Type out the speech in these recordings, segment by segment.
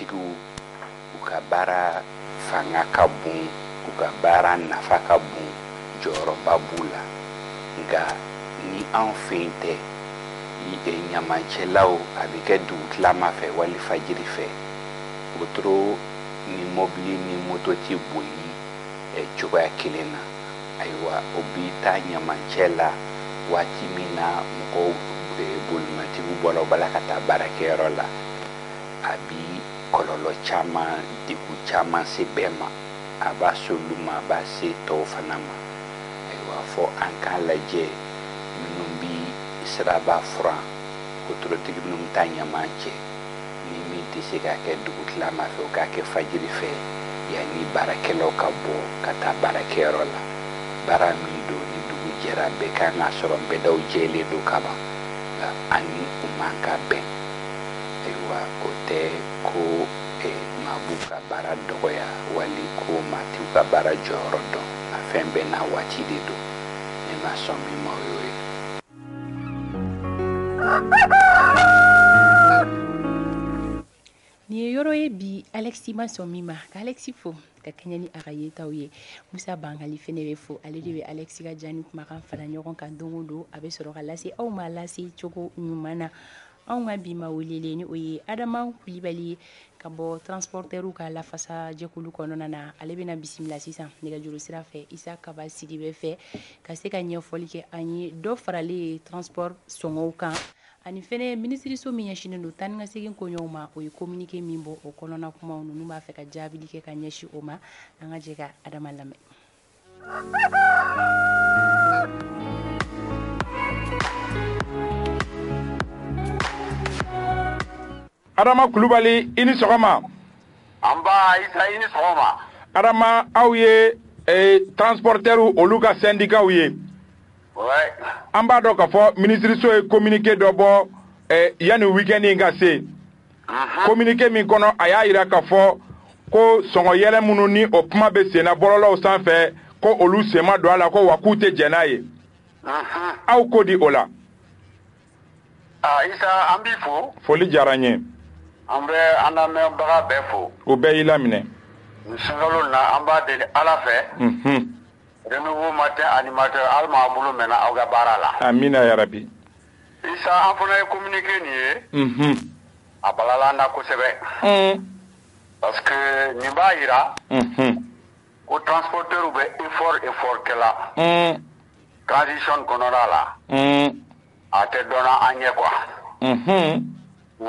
tigiw u ka baara fanga ka bon u ka baara nafa ka bon jɔyɔrɔba b'u la nka ni an fɛ yen tɛ ɲamancɛlaw a bɛ kɛ dugutilama fɛ wali fajiri fɛ wotoro ni mobili ni moto tɛ boli cogoya kelen na ayiwa o b'i ta ɲamancɛ la waati min na mɔgɔw bolimatigiw bɔra u bala ka taa baarakɛyɔrɔ la a bi kɔlɔlɔ caman degun caman se bɛɛ ma a b'a se olu ma a b'a se tɔw fana ma ayiwa fɔ an k'a lajɛ minnu bi siraba furan wotorotigi minnu bɛ taa ɲaman cɛ ni min tɛ se ka kɛ dugutilama fɛ o k'a kɛ fajiri fɛ yanni baarakɛlaw ka bɔ ka taa baarakɛyɔrɔ la baara min don ni dugu jɛra bɛɛ kan ka sɔrɔ bɛɛdaw jɛlen don ka ban nka ani u man ka bɛn ayiwa o tɛ ko maa b'u ka baara dɔgɔya wali ko maa t'u ka baara jɔyɔrɔ dɔn nka fɛn bɛɛ n'a waati de don ne ma sɔn min ma o y'o ye. Ni ye yɔrɔ ye bi Alexi ma sɔn min ma ka Alexi fo ka kɛɲɛ ni a ka yetaw ye Musa Bangali fɛnɛ bɛ fo ale de bɛ Alexi ka jani kumakan fara ɲɔgɔn kan don o don a bɛ sɔrɔ ka lase aw ma lase cogo ɲuman na anw ka bi ma welelen ni o ye Adama Kulibali ka bɔ transporteurs ka lafasa jɛkulu kɔnɔna na ale bɛna bisimila sisan nɛgɛjuru sira fɛ Isa Kaba Sidibe fɛ ka se ka ɲɛfɔli kɛ an ye dɔ faralen transport sɔngɔw kan ani fɛnɛ minisiriso min ɲɛsinen don taa ni ka segin koɲɛw ma o ye communiqué min bɔ o kɔnɔna kumaw ninnu b'a fɛ ka jaabili kɛ ka ɲɛsin o ma an ka jɛ ka Adama lamɛn. Adama Kulubali i ni sɔgɔma. An ba Isa i ni sɔgɔma. Adama aw ye transporteurs olu ka syndicat ye. Ouais. An b'a dɔn k'a fɔ minisiriso ye communiqué dɔ bɔ yanni week-end in ka se. Communiqué min kɔnɔ a y'a jira k'a fɔ ko sɔngɔyɛlɛ minnu ni o kuma bɛ senna bɔlɔlɔw sanfɛ ko olu sen ma don a la ko wa k'u tɛ jɛn n'a ye. Aw ko di o la. Isa an b'i fo. Foli diyara n ye. An bɛ an lamɛnbaga bɛɛ fo. O bɛɛ y'i laminɛ. Nin sunkalo na an b'a deli Ala fɛ. Renouveau matin animateur Ala m'a bolo mɛnna aw ka baara la. Amina yarabi. Isa an fana ye communiqué nin ye. A balala an na kosɛbɛ. Parce que nin b'a jira. Ko transporteur bɛ effort kɛla. Transition kɔnɔna la. A tɛ dɔnna an ɲɛ quoi.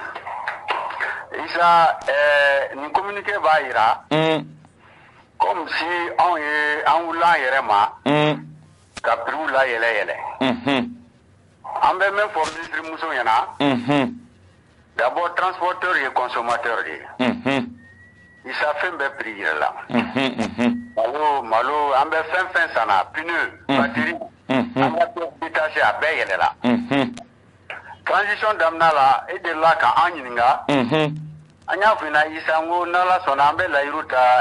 Isa nin communiqué b'a jira. Comme si an wulila an yɛrɛ ma ka prix la yɛlɛ. An bɛ min fɔ ministre muso ɲɛna. D'abord transporteur ye consommateur de ye. Isa fɛn bɛɛ prix yɛrɛ la. Malo an bɛ fɛn sanna pneu batterie an ka pièce détachée a bɛɛ yɛlɛla. Transition daminɛ la e delila ka an ɲininka. An y'a f'i ɲɛna Isa n ko n'Ala sɔnna an bɛ layiru ta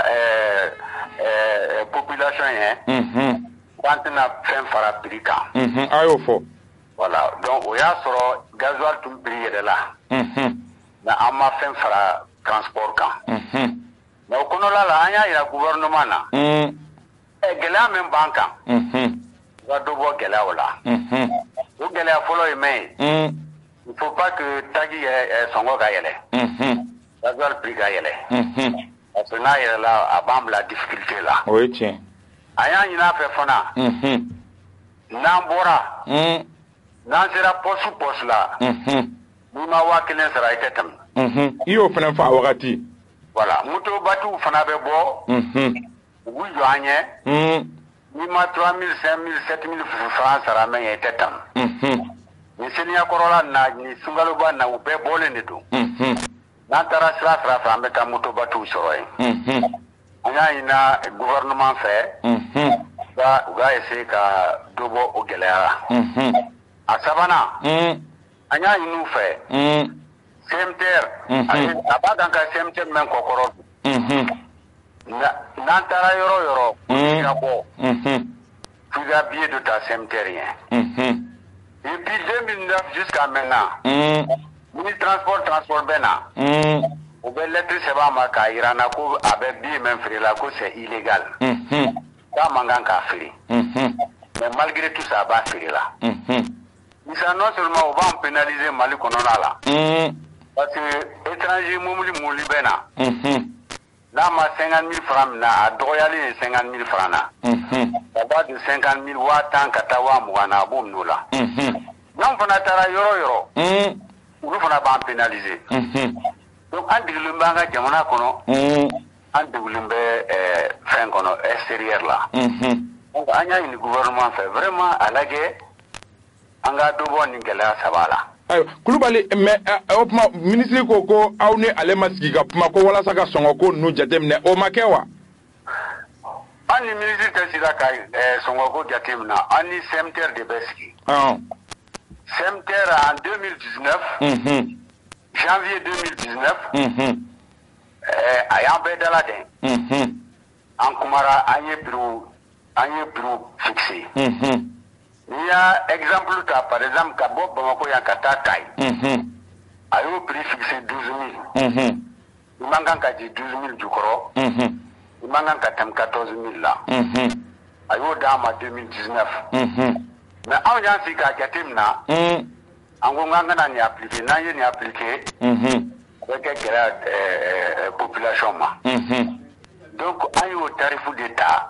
population ye. An tɛna fɛn fara prix kan. A y'o fɔ. Voilà donc o y'a sɔrɔ gasoil tun prix yɛlɛla. Mais an ma fɛn fara transport kan. Mais o kɔnɔna la an y'a jira gouvernement na. Gɛlɛya min b'an kan. U ka dɔ bɔ gɛlɛyaw la. O gɛlɛya fɔlɔ ye min ye. Il faut pas que tagi sɔngɔ ka yɛlɛ. Gasoil prix ka yɛlɛ. Parce que n'a yɛlɛla a b'an bila difficulté la. O ye tiɲɛ. A y'a ɲin'a fɛ fana. N'an bɔra. N'an sera poste la. N'i ma 1000 sara i tɛ tɛmɛ. I y'o fana fɔ a wagati. Voilà moto batiw fana bɛ bɔ. U b'u jɔ an ɲɛ. N'i ma 3000, 5000, 7000 francs sara mɛ i tɛ tɛmɛ. Nin Seniyakɔrɔla na nin Sunkaloba na u bɛɛ bɔlen de don. N'an taara sira fɛ an bɛ taa moto batiw sɔrɔ yen. An y'a ɲini gouvernement fɛ. U ka essayer ka dɔ bɔ o gɛlɛya la. A sabanan. An y'a ɲini u fɛ. CMTR. A b'a kan ka CMTR mɛn kɔkɔrɔ don. N'an taara yɔrɔ yɔrɔ. Ka bɔ. F'i ka billet de ta CMTR ye. Et puis 2009 jusqu'à maintenant. Ni transport bɛ na. U bɛ lettre Sebama Kairana ko avec bien même frère là que c'est illégal. Ça mangan ka frère. Mais malgré tout ça va frère là. Ça non seulement on va en pénaliser Mali konona là. Parce que étranger mouli bena. Là ma 50 000 francs na a doyali 50 000 francs na. D'abord de 50 000 watan katawa mwana bom nous là. Non fana tara yoro. Nous fana ba pénaliser. Donc en diglumbanga jamana kono. En digulumbe fin kono extérieur là. Donc anya le gouvernement fait vraiment alage anga dobo ningela sabala. Kulubali mais opma ministre ko awni alema siga puma ko wala saka songo ko nu jatemne o makewa ani ministre tesira kai songo ko jatemna ani semter de beski semter en 2019 janvier 2019 ayambe dalade en kumara anye bureau fixé. Il y a exemple par exemple Kabo Bamako Yankata Tai. A eu prix fixé 12 000. Il manque un 12 000 du Koro. Il manque un 14 000 là. A eu dama 2019. Mais en ayant si Katimna, en Gonganga n'y appliqué, n'y appliqué avec la population. Donc, a eu au tarif d'État.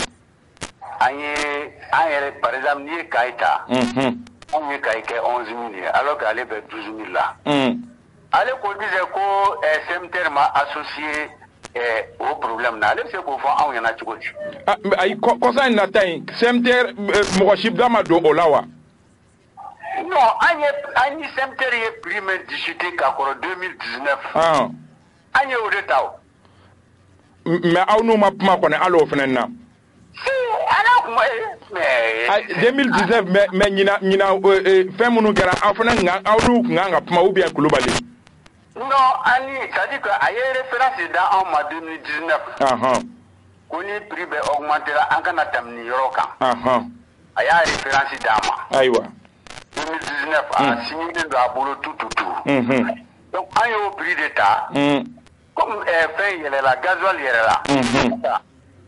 Par exemple, ni Kaita, on y Kaike 11 000, alors qu'elle est 12 000 là. Allez, qu'on dise que SMTR m'a associé au problème. Allez, c'est qu'on fait en yana tchouchi. Quand ça n'a pas SMTR, mon chip d'Amado Olawa. Non, Annie SMTR est primé discuté qu'à 2019. Annie au détail. Mais à nous, ma connaît à l'offre. Si, alors moi, mais 2019 mais nina fait mon gara afana nga awdu nga puma ou bien Kulubali. Non, Annie, ça dit que ailleurs référence dans en 2019. On est prix augmenté là en kana tamni yoroka. Ailleurs référence dans Aïwa. 2019 a signé de la boulot tout. Donc ailleurs au prix d'état comme fin il y a la gasoil il y a là.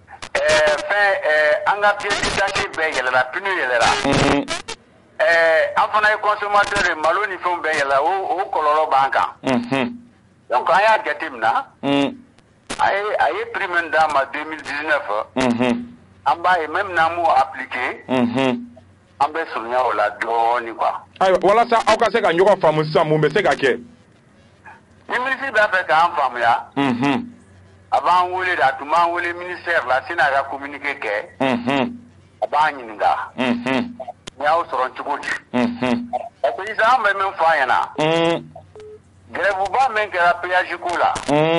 Anga pièce détachée la pneu enfin les consommateurs maloni font la au coloro banca donc aya gatimna ay prime dama 2019 amba et même namu appliqué ambe sounya ola doni quoi ay wala sa awka se ka nyoko famu sa mu be se ka ke ni ministre ba fait ka famu ya avant on voulait là tout le monde ministère là c'est n'a communiqué que avant ninga ni a osoron chukoti parce que ça même fois yana grève ba men que la péage kula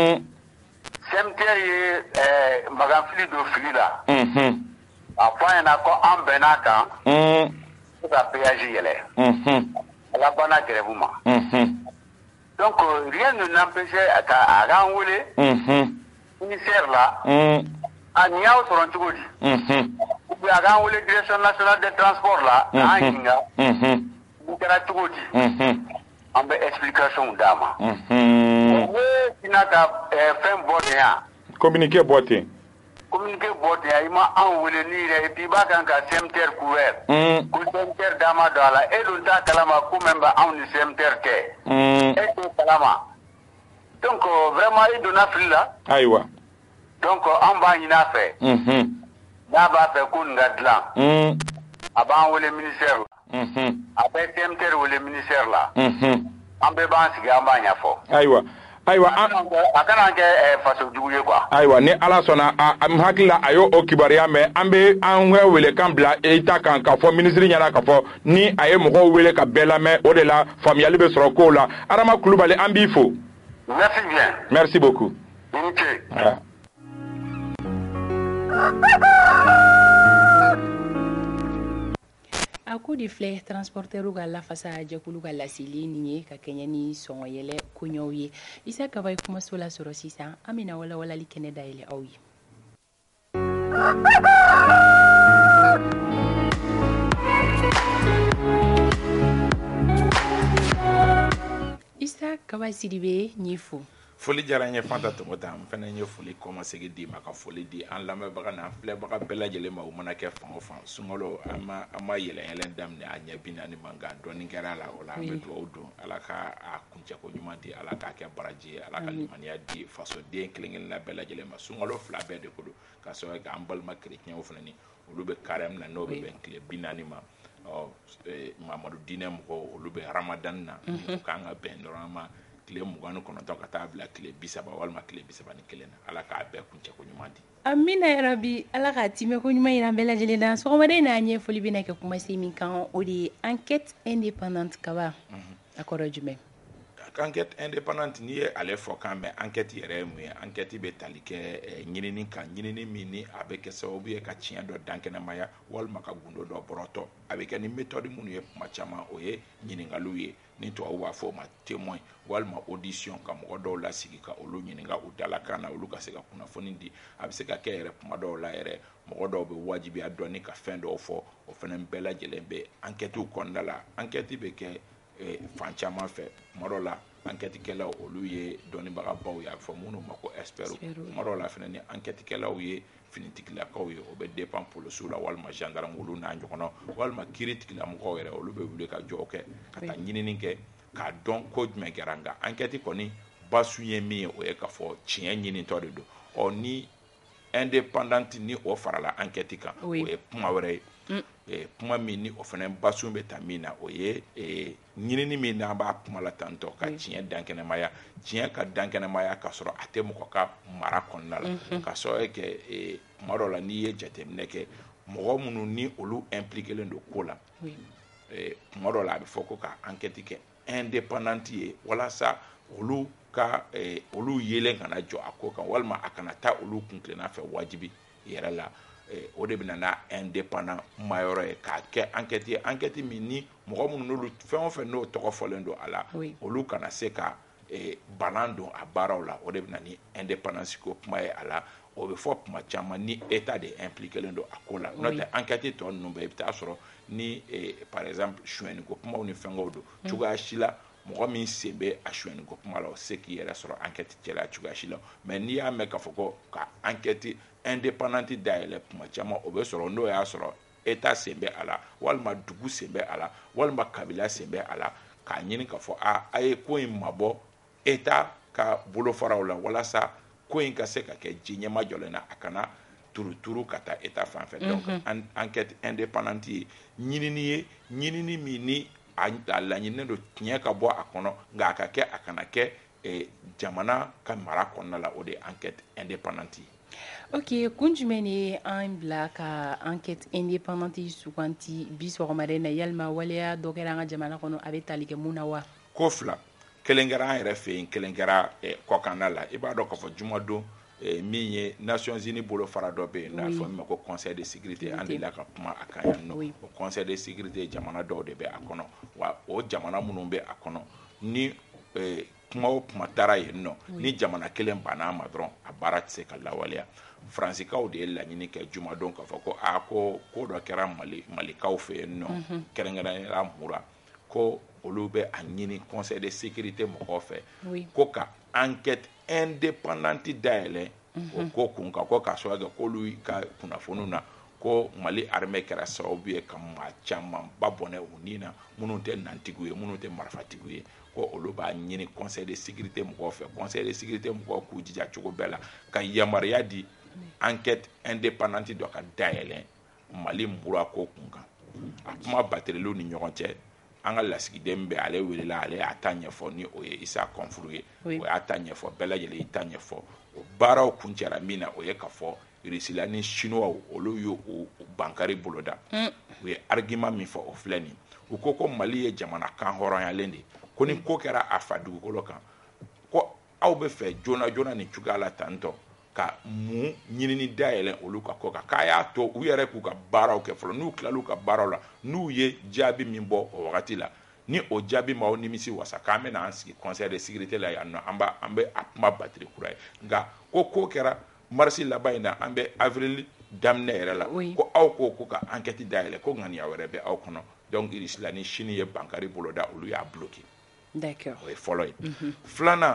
semteri maganfili do fili là après yana ko ambenaka la péage yele la bana grève ma donc rien ne n'empêchait à renouveler ministère là, à Niao sur un Tchoudi. Ou bien à la direction nationale des transports là, à Inga, ou bien à Tchoudi. En explication d'Ama. Qui n'a qu'à faire un boîte. Communiquer boîte. Communiquer boîte, il m'a envoyé et puis il va quand SMTR couvert. Pour SMTR d'Ama dans la, et l'on t'a calama, comme même en SMTR té. Et tout calama. Donc, vraiment, il donne un là. Aïwa. Donc, on va y faire. N'a pas fait qu'on gadlan. Avant, le ministère. Après, TMTR ou le ministère là. On peut pas se gagner à fond. Aïwa. Aïwa. Akana ke faso juguye quoi. Aïwa, ne ala sona am hakila ayo okibaria me ambe anwe wele kambla eta kan ka fo ministre nyana ka fo ni aye mo wele ka bela me o de la famille be soro ko la arama Kulubali ambi fo. Merci bien. Merci beaucoup. Okay. A coup de flé transporteur ou la fasa jakulu la sili ni ka kenya ni songo yele kunyo ye isa ka bay kuma sola soro sisa amina wala li kene da yele awi isa ka bay sidibe nyifu foli diyara n ye Fanta Tɔmɔta n fana ye foli kɔmasegi di ma ka foli di an lamɛnbaga n'an filɛbaga bɛɛ lajɛlen ma u mana kɛ fan o fan sunkalo an ma yɛlɛn daminɛ a ɲɛ 40 man kan dɔɔni kɛra la o la an bɛ dugawu don ala ka a kuncɛko ɲuman di ala k'a kɛ baraji ye ala ka limaniya di fasoden kelen-kelenna bɛɛ lajɛlen ma sunkalo 2 bɛɛ de ko don ka sɔrɔ k'an balima kerecɛnw fana ni olu bɛ carême na n'o bɛ bɛn tile 40 ma Mamadu diinɛ mɔgɔw olu bɛ Ramadan na u k'an ka bɛn dɔrɔn ma tile 29 ka taa bila tile 30 walima tile 31 na ala k'a bɛɛ kuncɛko ɲuman di amina yarabi ala k'a timɛ ko ɲuman yira an bɛɛ lajɛlen na sɔgɔmaden n'a ɲɛfɔli bɛna kɛ kumasen min kan o de ye enquête indépendante kaba a kɔrɔ jumɛn enquête indépendante n'i ye ale fɔ kan mɛn enquête yɛrɛ ye mun ye enquête bɛ tali kɛ ɲinini kan ɲinini min ni a bɛ kɛ sababu ye ka tiɲɛ dɔ dankɛnɛmaya walima ka gundo dɔ bɔrɔtɔ a bɛ kɛ ni méthode minnu ye kuma caman o ye ɲininkaliw ye ni tubabu b'a fɔ o ma témoin walima audition ka mɔgɔ dɔw lasigi ka olu ɲininka u dalakan na olu ka se ka kunnafoni di a bɛ se ka kɛ yɛrɛ kuma dɔw la yɛrɛ mɔgɔ dɔw bɛ wajibiya dɔɔni ka fɛn dɔw fɔ o fana bɛɛ lajɛlen bɛ enquêtew kɔnɔna la enquête bɛ kɛ fan caman fɛ kuma dɔw la enquêtekɛlaw olu ye dɔnnibagabaw ye a bɛ fɔ minnu ma ko experts kuma dɔw la fana ni enquêtekɛlaw ye finitigilakaw ye o bɛ dépend polisiw la walima gendarme olu n'a ɲɔgɔnna walima kiiritigilamɔgɔw yɛrɛ olu bɛ wuli ka jɔw kɛ ka taa ɲinini kɛ k'a dɔn ko jumɛn kɛra nka enquête kɔni basu ye min ye o ye k'a fɔ tiɲɛ ɲinitɔ de don ni indépendante ni o farala enquête kan o ye kuma wɛrɛ ye kuma min ni o fana basu bɛ ta min na o ye ɲinini min n'an b'a kuma la tantɔ ka tiɲɛ dankɛnɛmaya tiɲɛ ka dankɛnɛmaya ka sɔrɔ a tɛ mɔgɔ ka mara kɔnɔna la ka sɔrɔ kɛ kuma dɔw la n'i ye jateminɛ kɛ mɔgɔ minnu ni olu impliquelen don ko la kuma dɔw la a bɛ fɔ ko ka enquête kɛ indépendante ye walasa olu ka olu yelen kana jɔ a ko kan walima a kana taa olu kuntilenna fɛ wajibi yɛrɛ la o de bɛna n'a indépendant mayɔrɔ ye k'a kɛ enquête ye enquête min ni mɔgɔ minnu n'olu fɛn o fɛn n'o tɔgɔ fɔlen don a la olu kana se ka balan don a baaraw la o de bɛna ni indépendance ko kuma ye a la o bɛ fɔ kuma caman ni état de impliquelen don a ko la n'o tɛ enquête tɔ ninnu bɛɛ i bɛ taa sɔrɔ ni par exemple suɲɛniko kumaw ni fɛngɛw don cogoya si la mɔgɔ min sen bɛ a suɲɛniko kuma la o se k'i yɛrɛ sɔrɔ enquête cɛla cogoya si la mais n'i y'a mɛn k'a fɔ ko ka enquête indépendante dayɛlɛ kuma caman o bɛ sɔrɔ n'o y'a sɔrɔ état sen bɛ a la walima dugu sen bɛ a la walima kabila sen bɛ a la k'a ɲini k'a fɔ a ye ko in mabɔ état ka bolofaraw la walasa ko in ka se ka kɛ ji ɲɛma jɔlen na a kana turuturu ka taa état fan fɛ donc enquête indépendante ye ɲinini ye ɲinini min ni a laɲininen don tiɲɛ ka bɔ a kɔnɔ nka a ka kɛ a kana kɛ jamana ka mara kɔnɔna la o de ye enquête indépendante ye. Ok, kun jumɛn de an bila ka enquête indépendante suganti bi sɔgɔmada na yalima waleya dɔ kɛra an ka jamana kɔnɔ a bɛ tali kɛ mun na wa? Ko fila kelen kɛra an yɛrɛ fɛ yen kelen kɛra kɔkanna la i b'a dɔn k'a fɔ jumadon min ye Nations Unies bolo fara dɔ bɛ yen n'a fɔ min ma ko Conseil de sécurité an delila ka kuma a kan yan nɔ o Conseil de sécurité jamana dɔw de bɛ a kɔnɔ wa o jamana minnu bɛ a kɔnɔ ni kuma o kuma taara yen nɔ ni jamana kelen banna ma dɔrɔn a baara tɛ se ka lawaleya Fransikaw de ye laɲini kɛ jumadon k'a fɔ ko ko dɔ kɛra malikaw fɛ yen nɔ kɛrɛnkɛrɛnnenya mura ko olu bɛ a ɲini Conseil de sécurité mɔgɔw fɛ ko ka enquête indépendante dayɛlɛ o ko kun kan ko k'a sɔrɔ kɛ k'olu ka kunnafoniw na ko Mali armée kɛra sababu ye ka maa camanba bɔnɛ u ni na minnu tɛ nantigiw ye minnu tɛ marifatigiw ye ko olu b'a ɲini Conseil de sécurité mɔgɔw fɛ Conseil de sécurité mɔgɔw k'u jija cogo bɛɛ la ka yamaruya di enquête indépendante dɔ ka dayɛlɛ Mali mura ko kun kan a kuma batereliw ni ɲɔgɔn cɛ an ka lasigiden bɛ ale welela ale y'a ta ɲɛfɔ ni o ye Isa Kɔnfuru ye o y'a ta ɲɛfɔ bɛɛ lajɛlen y'i ta ɲɛfɔ o baaraw kuncɛra min na o ye k'a fɔ Rusila ni Chinois olu y'o bankari boloda u ye argument min fɔ o filɛ nin u ko Mali ye jamana kan hɔrɔnyalen de ko ni ko kɛra a fa dugukolo kan ko aw bɛ fɛ joona joona nin cogoya la tantɔ ka mun ɲinini dayɛlɛ olu ka ko kan k'a y'a to u yɛrɛ k'u ka baaraw kɛ fɔlɔ n'u tilal'u ka baaraw la n'u ye jaabi min bɔ o wagati la ni o jaabi m'aw nimisi wasa k'an bɛna an sigi Conseil de sécurité la yan nɔ an bɛ a kuma batiri kura ye nka ko kɛra marisi laban in na an bɛ avril daminɛ yɛrɛ la ko aw ko ka enquête dayɛlɛ ko ŋaniya wɛrɛ bɛ aw kɔnɔ donc Rusila ni Chine ye bankari boloda olu y'a bloqué. D'accord. O ye fɔlɔ ye filanan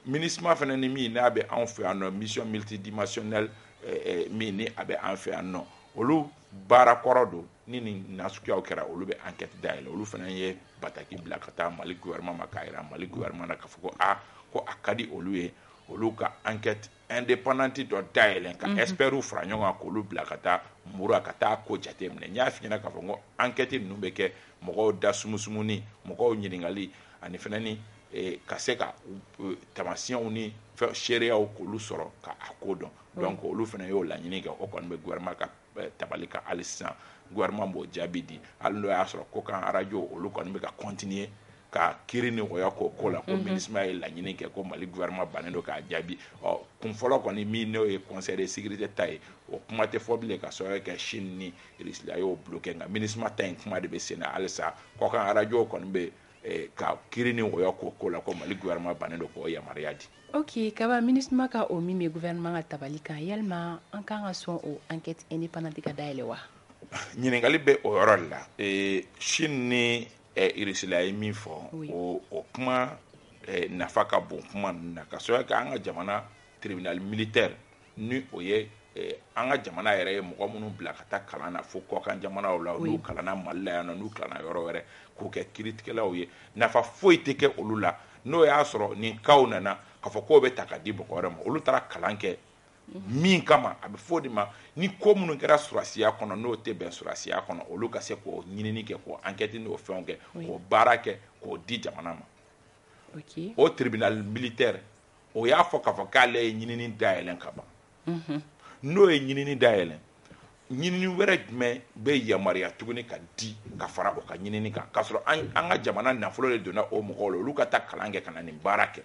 MINUSMA fana ni min n'a bɛ anw fɛ yan nɔ mission multidimensionnelle min ni a bɛ an fɛ yan nɔ olu baara kɔrɔ don ni nin nasuguyaw kɛra olu bɛ enquête dayɛlɛ olu fana ye bataki bila ka taa Mali gouvernement ma k'a yira Mali gouvernement na k'a fɔ ko ko a ka di olu ye olu ka enquête indépendante dɔ dayɛlɛ ka experts fara ɲɔgɔn kan k'olu bila ka taa mura ka taa ko jate minɛ n y'a f'i ɲɛna k'a fɔ ko enquête ninnu bɛ kɛ mɔgɔw da sumusumuni mɔgɔw ɲininkali ani fana ni ka se ka tamasiyɛnw ni seereyaw k'olu sɔrɔ ka a ko dɔn donc olu fana y'o laɲini kɛ o kɔni bɛ gouvernement ka tabali kan hali sisan gouvernement b'o jaabi di hali n'o y'a sɔrɔ ko kan radio olu kɔni bɛ ka continuer ka kiri ni wɔya k'o ko la ko MINUSMA ye laɲini kɛ ko Mali gouvernement bannen don k'a jaabi kun fɔlɔ kɔni min n'o ye conseil de sécurité ta ye o kuma tɛ fɔ bilen ka sababu kɛ Chine ni Russie a y'o bloqué nka MINUSMA ta in kuma de bɛ sen na halisa kɔ kan radio kɔni bɛ ka kiri ni wɔya k'o ko la ko Mali gouvernement bannen don k'o yamaruya di. Ok, kaba MINUSMA ka o min bɛ gouvernement ka tabali kan yalima an kan ka sɔn o enquête indépendante ka dayɛlɛ wa? ɲininkali bɛ o yɔrɔ de la Chine ni Russie la ye min fɔ o kuma nafa ka bon kuma ninnu na ka sɔrɔ kɛ an ka jamana tribunal militaire ni o ye an ka jamana yɛrɛ ye mɔgɔ minnu bila ka taa kalan na fo kɔkan jamanaw la n'u kalanna Mali la yan nɔ n'u kalanna yɔrɔ wɛrɛ k'o kɛ kiiritigɛlaw ye nafa foyi tɛ kɛ olu la n'o y'a sɔrɔ nin kaw nana k'a fɔ k'o bɛ ta ka di mɔgɔ wɛrɛ ma olu taara kalan kɛ min kama a bɛ fɔ de ma ni ko minnu kɛra surasiya kɔnɔ n'o tɛ bɛn surasiya kɔnɔ olu ka se k'o ɲinini kɛ k'o enquête n'o fɛnw kɛ k'o baara kɛ k'o di jamana ma o tribunal militaire o y'a fɔ k'a fɔ k'ale ye ɲinini dayɛlɛn ka ban n'o ye ɲinini dayɛlɛn ɲinini wɛrɛ jumɛn bɛ yamaruya tuguni ka di ka fara o ka ɲinini kan k'a sɔrɔ an ka jamana nafolo de donna o mɔgɔw la olu ka taa kalan kɛ ka na nin baara kɛ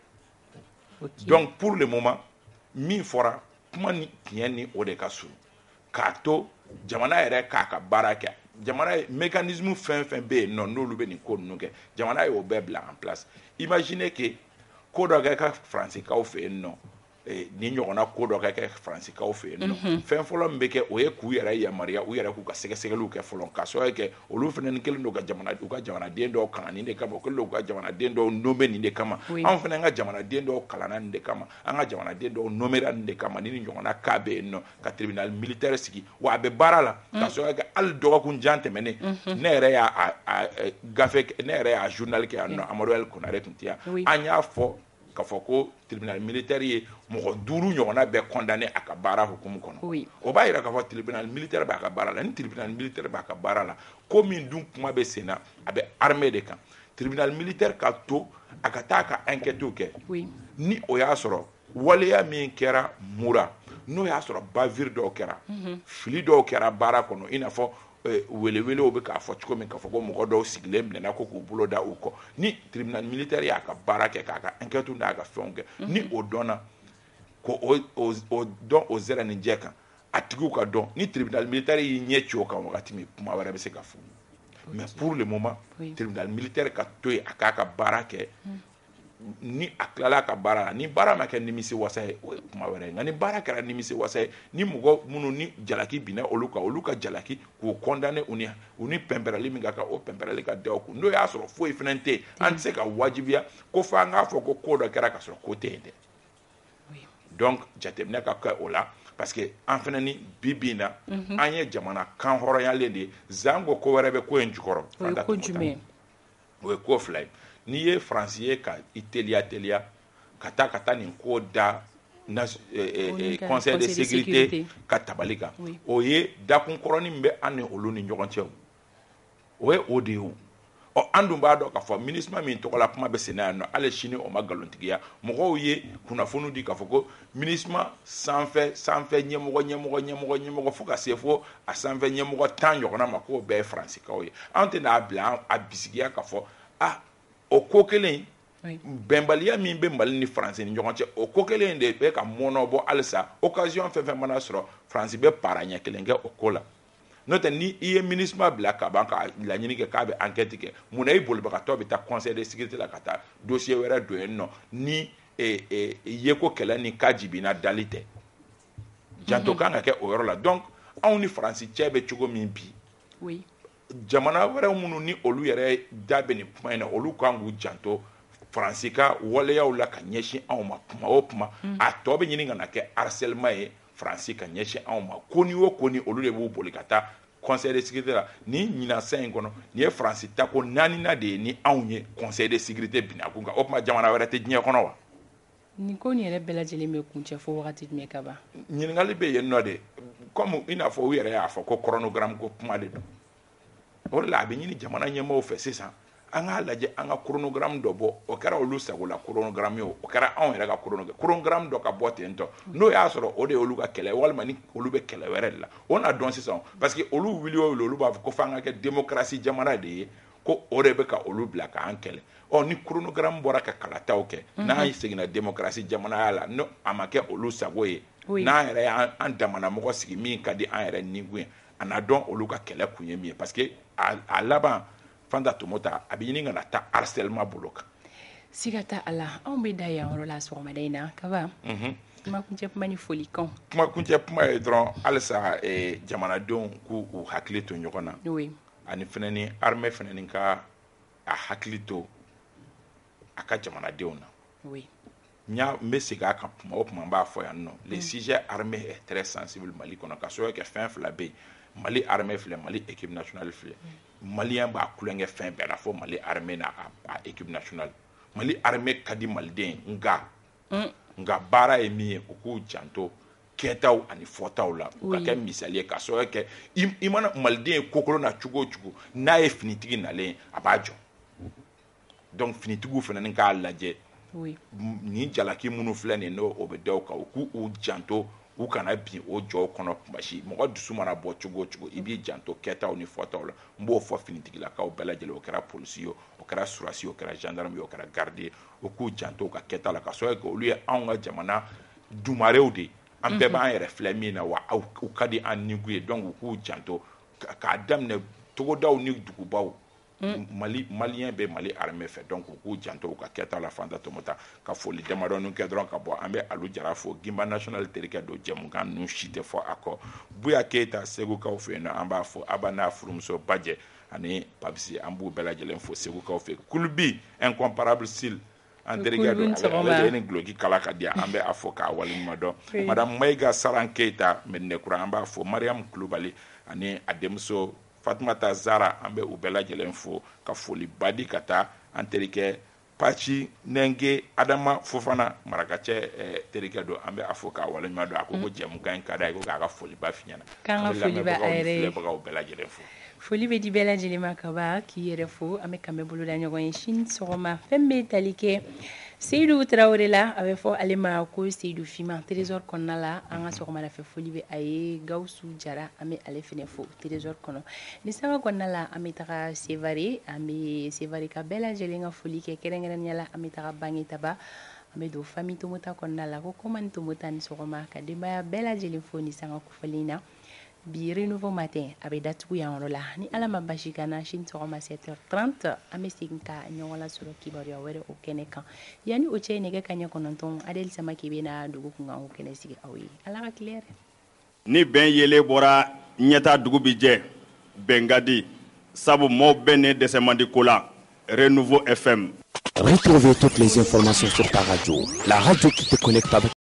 donc pour le moment min fɔra kuma ni tiɲɛ ni o de ka surun k'a to jamana yɛrɛ k'a ka baara kɛ jamana ye mécanisme fɛn fɛn bɛ yen nɔ n'olu bɛ nin ko ninnu kɛ jamana ye o bɛɛ bila en place imaginez que ko dɔ kɛ ka faransikanw fɛ yen nɔ ni ɲɔgɔnna ko dɔ kɛ faransikanw fɛ yen nɔ fɛn fɔlɔ min bɛ kɛ o ye k'u yɛrɛ yamaruya u yɛrɛ k'u ka sɛgɛsɛgɛliw kɛ fɔlɔ k'a sababu kɛ olu fana ni kelen don ka jamanaden dɔw kalan nin de kama u kelen don ka jamanaden dɔw nommé nin de kama anw fana ka jamanaden dɔw kalanna nin de kama an ka jamanaden dɔw nommera nin de kama ni ɲɔgɔnna cas bɛ yen nɔ ka tribunal militaire sigi wa a bɛ baara la k'a sababu kɛ hali dɔgɔkun jan tɛmɛnen ne yɛrɛ y'a gafe ne yɛrɛ y'a journal kɛ yan nɔ Amadu El Konare tun tɛ yan an y'a fɔ k'a fɔ ko tribunal militaire ye mɔgɔ 5 ɲɔgɔnna bɛɛ condamné a ka baara hukumu kɔnɔ o b'a jira k'a fɔ tribunal militaire b'a ka baara la ni tribunal militaire b'a ka baara la ko min dun kuma bɛ sen na a bɛ armée de kan tribunal militaire ka to a ka taa ka enquêtew kɛ ni o y'a sɔrɔ waleya min kɛra mura n'o y'a sɔrɔ bavure dɔw kɛra fili dɔw kɛra baara kɔnɔ i n'a fɔ welewelew bɛ k'a fɔ cogo min k'a fɔ ko mɔgɔ dɔw sigilen minɛna ko k'u bolo da u kɔ ni tribunal militaire y'a ka baara kɛ k'a ka enquête n'a ka fɛnw kɛ ni o dɔnna ko o dɔn o zɛrɛ ni jɛ kan a tigiw ka dɔn ni tribunal militaire y'i ɲɛ ci o kan wagati min kuma wɛrɛ bɛ se ka fɔ mais pour le moment tribunal militaire ka to yen a k'a ka baara kɛ ni a tilala ka baara la ni baara ma kɛ nimisi wasa ye o ye kuma wɛrɛ ye nka ni baara kɛra nimisi wasa ye ni mɔgɔ minnu ni jalaki binna olu kan olu ka jalaki k'u condamné u ni pɛnpɛrɛli min ka kan o pɛnpɛrɛli ka da o kun n'o y'a sɔrɔ foyi fana tɛ yen an tɛ se ka wajibiya ko fo an k'a fɔ ko dɔ kɛra ka sɔrɔ ko tɛ yen dɛ donc jateminɛ ka kɛ o la parce que an fana ni bi in na an ye jamana kan hɔrɔnyalen de ye zan ko wɛrɛ bɛ ko in jukɔrɔ o ye ko jumɛn o ye ko fila ye n'i ye faransi ye ka i teliya ka taa nin ko da conseil de sécurité ka tabali kan o ye dakunkɔrɔnin min bɛ an ni olu ni ɲɔgɔn cɛ o ye o de ye an dun b'a dɔn k'a fɔ MINUSMA min tɔgɔla kuma bɛ sen na yan nɔ hali sini o ma nkalontigiya mɔgɔw ye kunnafoni di k'a fɔ ko MINUSMA sanfɛ ɲɛmɔgɔ fo ka se fo a sanfɛ ɲɛmɔgɔ 10 ɲɔgɔnna ma k'o bɛɛ ye faransikaw ye an tɛ n'a bila a bisigiya k'a fɔ o ko kelen bɛnbaliya min bɛ Mali ni Faransi ni ɲɔgɔn cɛ o ko kelen de bɛ ka mɔnɔ bɔ halisa occasion fɛn fɛn mana sɔrɔ Faransi bɛ para ɲɛ kelen kɛ o ko la n'o tɛ ni i ye MINUSMA bila ka ban ka laɲini kɛ k'a bɛ enquête kɛ mun na i bolibagatɔ bɛ taa conseil de sécurité la ka taa dossier wɛrɛ don yen nɔ ni yeko kɛlɛ ni ka jibina dali tɛ janto kan ka kɛ o yɔrɔ la donc anw ni Faransi cɛ bɛ cogo min bi jamana wɛrɛ minnu ni olu yɛrɛ da bɛ nin kuma in na olu kan k'u janto Faransi ka waleyaw la ka ɲɛsin anw ma kuma o kuma a tɔ bɛ ɲini ka na kɛ harcèlement ye Faransi ka ɲɛsin anw ma ko ni o ko ni olu de b'u boli ka taa Conseil de sécurité la ni ɲinasa in kɔnɔ ni ye Faransi ta ko naaninan de ye ni anw ye Conseil de sécurité binna kun kan o kuma jamana wɛrɛ tɛ diɲɛ kɔnɔ wa ni ko ni yɛrɛ bɛɛ lajɛlen bɛ kuncɛ fo wagati jumɛn ka ban ɲininkali bɛ yen nɔ de comme i n'a fɔ u yɛrɛ y'a fɔ ko chronogramme ko kuma de don o de la a bɛ ɲini jamana ɲɛmaaw fɛ sisan an k'a lajɛ an ka chronogramme dɔ bɔ o kɛra olu sagola chronogramme ye o kɛra anw yɛrɛ ka chronogramme dɔ ka bɔ ten tɔ n'o y'a sɔrɔ o de ye olu ka kɛlɛ walima ni olu bɛ kɛlɛ wɛrɛ de la o na dɔn sisan parce que olu wuli o wuli olu b'a fɔ ko f'an ka kɛ démocratie jamana de ye ko o de bɛ ka olu bila k'an kɛlɛ ni chronogramme bɔra ka kalataw kɛ n'an seginna démocratie jamana la no a ma kɛ olu sago ye n'an yɛrɛ y'an damana mɔgɔ sigi min ka di an yɛrɛ nikun ye a na dɔn olu ka kɛlɛ kun ye min ye parce que a laban Fanta Tomota a bɛ ɲini ka na taa harcèlement bolo kan siga t'a la anw bɛ da yan yɔrɔ la sɔgɔmada in na Kaba kumakuncɛ kuma ni folikan kumakuncɛ kuma ye dɔrɔn halisa jamanadenw k'u hakili to ɲɔgɔn na ani fɛnɛ ni armée fɛnɛ ni ka a hakili to a ka jamanadenw na n bɛ segin a kan kuma o kuma n b'a fɔ yan nɔ le sujet armé est très sensible Mali kɔnɔ ka sababu kɛ fɛn fila bɛ yen Mali armée filɛ Mali équipe nationale filɛ Malien b'a kulonkɛ fɛn bɛɛ la fo Mali armée n'a a équipe nationale Mali armée ka di maliden nka baara ye min ye u k'u janto kɛtaw ani fɔtaw la u ka kɛ misali ye ka sababu kɛ i mana maliden ye kokolo na cogo o cogo n'a ye finitigi nalen a b'a jɔ donc finitigiw fana ni k'a lajɛ ni jalaki minnu filɛ nin n'o bɛ da o kan u k'u janto u kana bin o jɔw kɔnɔ basi mɔgɔ dusu mana bɔ cogo o cogo i b'i janto kɛtaw ni fɔtaw la n b'o fɔ finitigilakaw bɛɛ lajɛlen o kɛra polisi ye o kɛra surasi ye o kɛra gendarme ye o kɛra garde ye o k'u janto u ka kɛta la ka sababu kɛ olu ye anw ka jamana dumarew de ye an bɛɛ b'an yɛrɛ filɛ min na wa u ka di an nikun ye donc u k'u janto k'a daminɛ togodaw ni dugubaw Malien bɛ Mali armée fɛ donc u k'u janto u ka kɛta la Fanta Tomota ka foli damadɔni kɛ dɔrɔn ka bɔ an bɛ Alu Jara fo Gimba national terikɛ don jɛmukan ninnu si tɛ fɔ a kɔ Buya Keyita Segukaw fɛ yen nɔ an b'a fɔ Aba n'a furumuso Bajɛ ani Papisi an b'u bɛɛ lajɛlen fo Segukaw fɛ Kulubi incomparable Sil an terikɛ don ale ni gloki kala ka di an bɛ a fɔ k'a waleɲuman dɔn Madame Mayiga Saran Keyita Medinekura an b'a fɔ Mariam Kulubali ani a denmuso Fatumata Zara an bɛ u bɛɛ lajɛlen fo ka foli badi ka taa an terikɛ Pachi Nenge Adama Fofana marakacɛ terikɛ don an bɛ a fɔ k'a waleɲuman dɔn a ko jɛmukan in ka d'a ye ko k'a ka foli ba f'i ɲɛna k'an ka foli bɛ a yɛrɛ ye filɛbagaw bɛɛ lajɛlen fo foli bɛ di bɛɛ lajɛlen ma Kaba k'i yɛrɛ fo an bɛ kan bɛ bolo da ɲɔgɔn ye sini sɔgɔma fɛn bɛ tali kɛ Seydou Traoré la a bɛ fɔ ale ma ko Seydou Fima trésor kɔnɔna la an ka sɔgɔmada fɛ foli bɛ a ye Gawusu Jara an bɛ ale fɛnɛ fo trésor kɔnɔ ni sanga kɔnɔna la an bɛ taga Sevare an bɛ Sevare ka bɛɛ lajɛlen ka foli kɛ kɛrɛnkɛrɛnnenya la an bɛ taga Bangetaba an bɛ don famille Tomota kɔnɔna la ko Komani Tomota ni sɔgɔma ka denbaya bɛɛ lajɛlen fo ni sanga kofɔlen na bi renouveau matin a bɛ datugu yan yɔrɔ la ni ala ma basi ka na sini sɔgɔma 7h30 an bɛ segin ka ɲɔgɔn lasɔrɔ kibaruya wɛrɛ o kɛnɛ kan yanni o cɛ nɛgɛ kaɲɛ 9 Adel Samake bɛ na dugu kunkan o kɛnɛ sigi aw ye ala ka tile yɛrɛ ni bɛn yelen bɔra ɲɛta dugu bi jɛ bɛn ka di sabu mɔɔw bɛɛ ne dɛsɛ man di ko la Renouveau FM. Retrouvez toutes les informations sur ta radio, la radio qui te connecte avec